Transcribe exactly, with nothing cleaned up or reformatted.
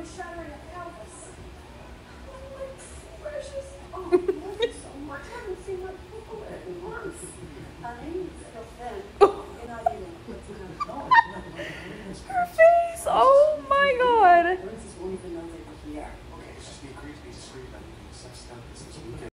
shattering a pelvis. Oh, my precious. Oh, thank you so much. I haven't seen my people in months. Honey, you feel thin. You're not eating. What's the matter? Her face. Oh my god. Princess won't even know they were here. Okay, it's just me crazy. It's just weird. Like, such stuff. This is weekend.